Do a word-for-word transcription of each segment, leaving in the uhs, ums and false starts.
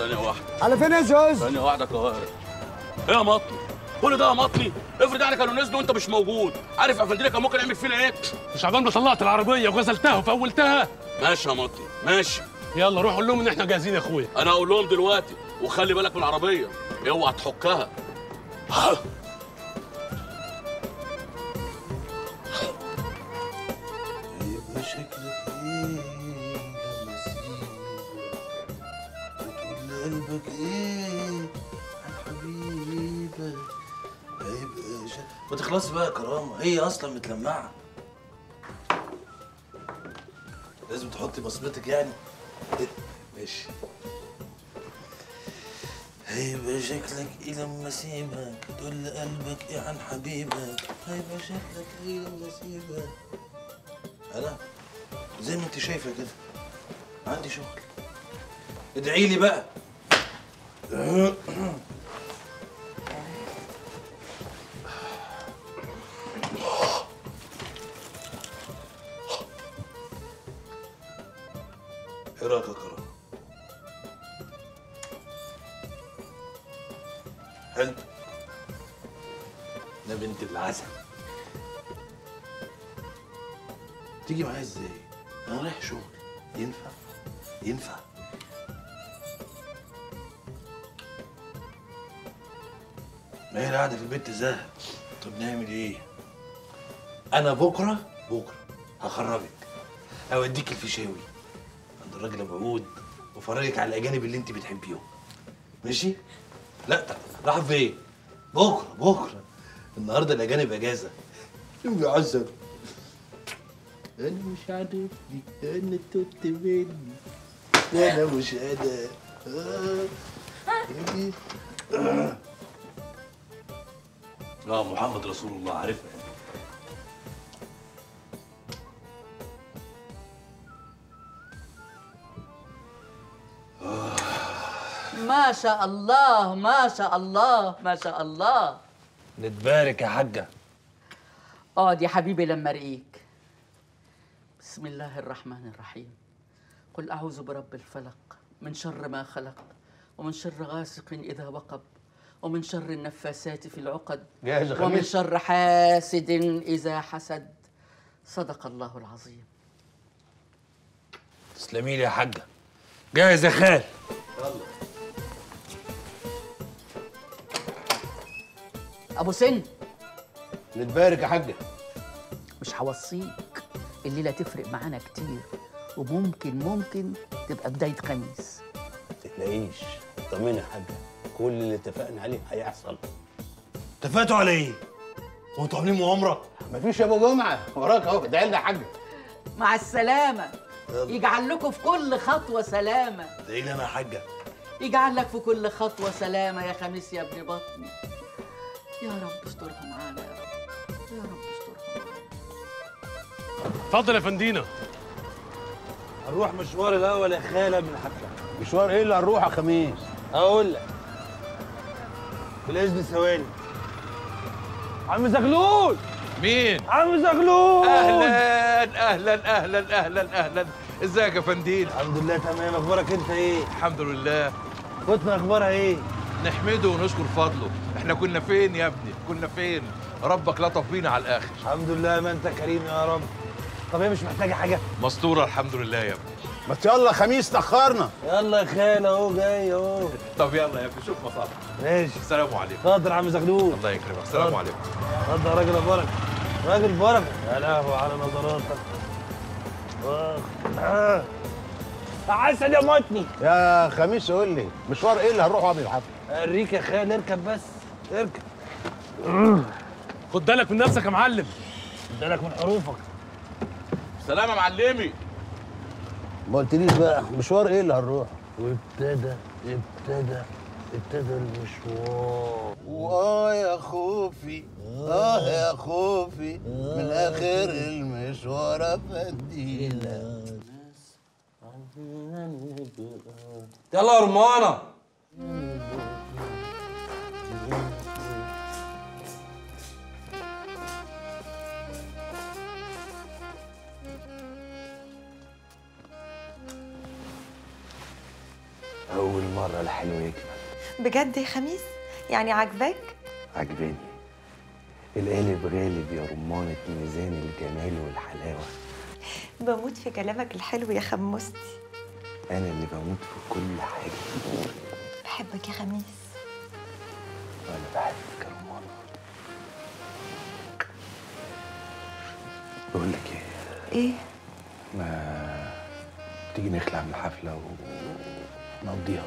ثانية واحدة. على فين يا زوز؟ ثانية واحدة القاهرة. ايه يا مطلي؟ كل ده يا مطلي؟ افرض يعني كانوا نزلوا وانت مش موجود، عارف يا فندينا كان ممكن يعمل فينا ايه؟ مش عبال ما طلعت العربية وغسلتها وفولتها؟ ماشي يا مطلي، ماشي. يلا روح قول لهم ان احنا جاهزين يا اخويا. انا هقول لهم دلوقتي، وخلي بالك من العربية، اوعى تحكها. ها. يبقى شكلك ايه لما اسيبك وتقول لقلبك ايه عن حبيبك. هيبقى شكلك ما تخلصي بقى يا كرامه، هي اصلا متلمعه، لازم تحطي بصمتك يعني. ماشي. هيبقى شكلك ايه لما اسيبك تقول لقلبك ايه عن حبيبك. هيبقى شكلك ايه لما اسيبك. انا زي ما انت شايفه كده عندي شغل، ادعي لي بقى. ايه رايك يا كرم؟ حلو. ده بنت العسل. تيجي معايا ازاي؟ انا رايح شغل. ينفع؟ ينفع؟ ما هي القعده في البيت زهق. طب نعمل ايه؟ انا بكره بكره هخرجك، اوديك الفيشاوي عند الراجل ابو عود وافرجك على الاجانب اللي انت بتحبيهم. ماشي؟ لا راح فين؟ بكره بكره. النهارده الاجانب اجازه. بيعذب. انا مش عارفني، انا توت مني، انا مش انا. اه اه اه محمد رسول الله عارفها. ما شاء الله ما شاء الله ما شاء الله. نتبارك يا حاجه. اقعد يا حبيبي لما ارقيك. بسم الله الرحمن الرحيم. قل اعوذ برب الفلق من شر ما خلق ومن شر غاسق اذا وقب ومن شر النفاسات في العقد ومن شر حاسد اذا حسد. صدق الله العظيم. تسلمي لي يا حاجه. جاهز يا خال؟ يلا. ابو سن. نتبارك يا حاجه. مش هوصيك، الليله تفرق معانا كتير وممكن ممكن تبقى بدايه خميس. ما تقلقيش، طمني يا حاجه، كل اللي اتفقنا عليه هيحصل. اتفقتوا على ايه؟ هو انتوا عاملين مؤامره؟ مفيش يا ابو جمعه، وراك اهو، ادعي لنا يا حاجه. مع السلامه. يجعل لكم في كل خطوه سلامه. ادعي لي انا يا حاجه. يجعل لك في كل خطوه سلامه يا خميس يا ابن بطني. يا رب استرها معانا يا رب، يا رب استرها معانا. اتفضل يا فندينا. هنروح مشوار الاول يا خاله من الحفله. مشوار ايه اللي هنروح يا خميس؟ اقول لك. بالاذن ثواني. عم زغلول. مين؟ عم زغلول. اهلا اهلا اهلا اهلا اهلا. ازيك يا فنديل؟ الحمد لله تمام. اخبارك انت ايه؟ الحمد لله. كنتنا اخبارها ايه؟ نحمده ونشكر فضله. احنا كنا فين يا ابني؟ كنا فين؟ ربك لطف بينا على الاخر. الحمد لله ما انت كريم يا رب. طب هي مش محتاجه حاجه؟ مستوره الحمد لله يا ابني. ما يلا خميس تاخرنا. يلا يا خاله اهو جاي اهو. طب يلا يا ابني شوف مصالح. ماشي. السلام عليكم. اتفضل يا عم زغلول. الله يكرمك. السلام عليكم. اتفضل يا راجل بركه. راجل بركه. يا لهوي على نظراتك. اه عسل يا متني. يا خميس قول لي مشوار ايه اللي هنروحه قبل الحفله؟ اوريك يا خال. اركب بس اركب. خد بالك من نفسك يا معلم. خد بالك من حروفك. سلام يا معلمي. ما قلتليش بقى مشوار ايه اللي هنروح؟ وابتدى ابتدى ابتدى المشوار. واه يا خوفي اه يا خوفي من اخر المشوار افندينا. يلا يا رمانه. أول مرة الحلو يكمل. بجد يا خميس؟ يعني عاجباك؟ عجباني. القالب غالب يا رمانة ميزان الجمال والحلاوة. بموت في كلامك الحلو يا خموستي. أنا اللي بموت في كل حاجة. بحبك يا خميس. وأنا بحبك يا رمانة. بقول لك إيه؟ إيه؟ ما تيجي نخلع من الحفلة ونقضيها.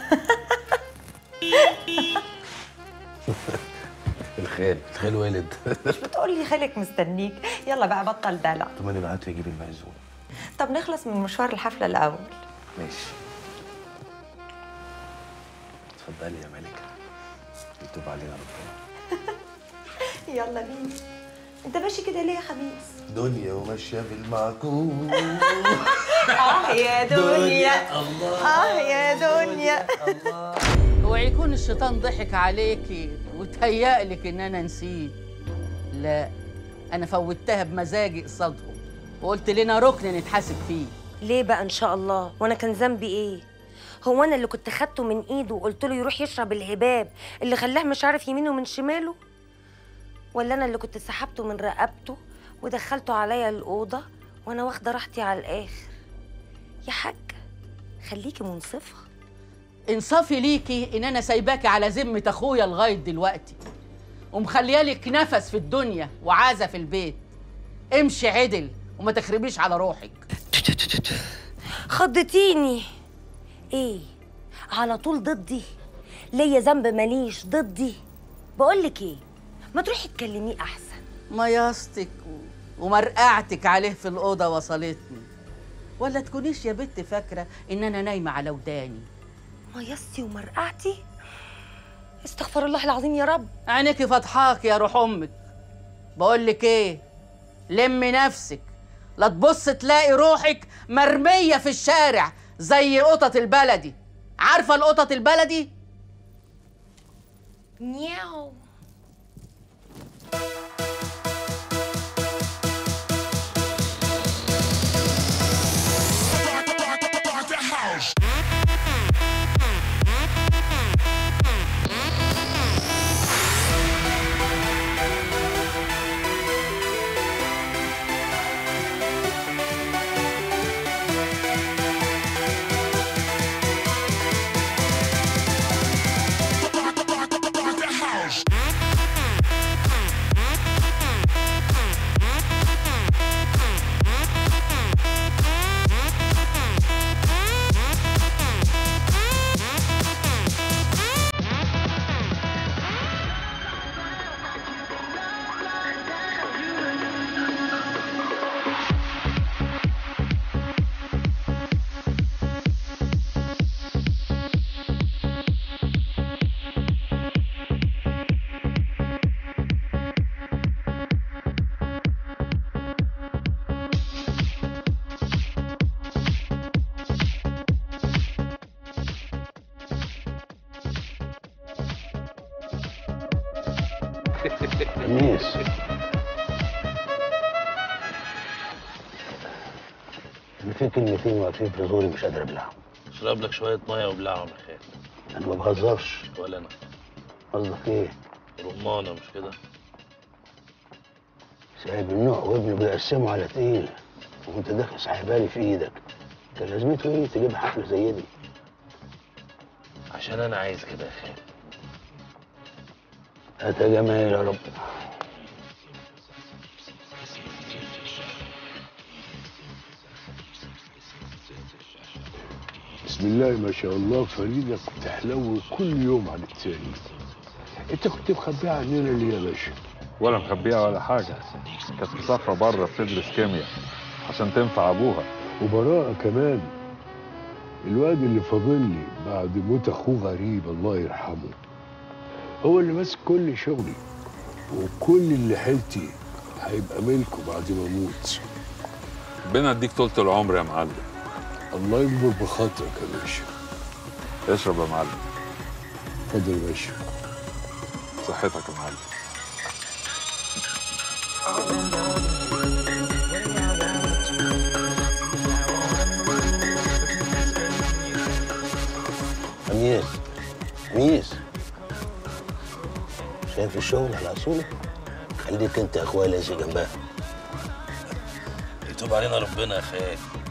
الخال الخال والد. مش بتقول لي خالك مستنيك؟ يلا بقى بطل دلع. طب انا بعت اجيب المعزوم. طب نخلص من مشوار الحفلة الأول. ماشي. اتفضلي يا ملكة. يتوب علينا ربنا. يلا بينا. انت ماشي كده ليه يا خميس؟ دنيا وماشية بالمعكوس. اه يا دنيا. الله. اه يا دنيا. هو يكون الشيطان ضحك عليكي وتهيألك ان انا نسيت؟ لا، انا فوتها بمزاجي قصادهم وقلت لنا ركن نتحاسب فيه. ليه بقى ان شاء الله؟ وانا كان ذنبي ايه؟ هو انا اللي كنت خدته من ايده وقلت له يروح يشرب الهباب اللي خلاه مش عارف يمينه من شماله؟ ولا انا اللي كنت سحبته من رقبته ودخلته عليا الاوضه وانا واخده راحتي على الاخر؟ يا حاجه خليكي منصفه. انصافي ليكي ان انا سايباكي على ذمه اخويا لغايه دلوقتي ومخليالك نفس في الدنيا وعازه في البيت. امشي عدل وما تخربيش على روحك. خضتيني. ايه على طول ضدي؟ ليا ذنب ماليش ضدي؟ بقولك ايه، ما تروحي تكلميه احسن. مياستك ومرقعتك عليه في الاوضه وصلتني. ولا تكونيش يا بنت فاكره ان انا نايمه على وداني. مياستي ومرقعتي؟ استغفر الله العظيم يا رب. عينيكي فضحاك يا روح امك. بقولك ايه، لمي نفسك لا تبص تلاقي روحك مرميه في الشارع زي قطط البلدي. عارفه القطط البلدي؟ نياو. خميس انا في كلمتين واقفين في زوري مش قادر ابلعهم. اشرب لك شويه ميه وبلعهم يا خالد. انا ما بهزرش. ولا انا. قصدك ايه؟ رمانه مش كده؟ سايب النوع وابنه بيقسموا على تقيل وانت داخل سحبالي في ايدك. كان لازمته ايه تجيب حفله زي دي؟ عشان انا عايز كده يا خالد. هات يا جمايل يا رب. بسم الله ما شاء الله، فريدة بتحلو كل يوم عن التاني. انت كنت مخبيها عننا ليه يا باشا؟ ولا مخبيها ولا حاجه، كانت مسافره بره بتدرس كيمياء عشان تنفع ابوها. وبراءة كمان. الواد اللي فاضل لي بعد موت اخوه غريب الله يرحمه هو اللي ماسك كل شغلي، وكل اللي حيلتي هيبقى ملكه بعد ما اموت. ربنا يديك طولة العمر يا معلم. الله يكبر بخاطرك يا باشا. اشرب يا معلم. اتفضل يا باشا. صحتك يا معلم. ميس ميس شايف الشغل على اصوله؟ خليك انت يا اخويا لازق جنبها. يتوب علينا ربنا يا خال.